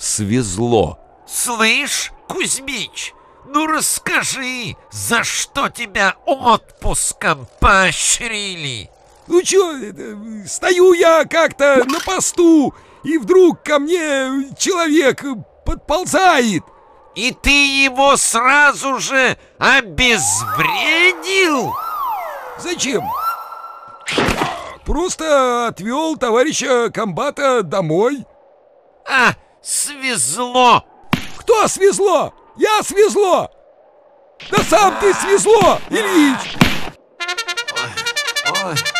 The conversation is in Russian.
свезло. Слышь, Кузьмич, ну расскажи, за что тебя отпуском поощрили? Ну чё, стою я как-то на посту, и вдруг ко мне человек подползает. И ты его сразу же обезвредил? Зачем? Просто отвел товарища комбата домой. А, свезло! Кто свезло? Я свезло! Да сам ты свезло, Ильич! Ой.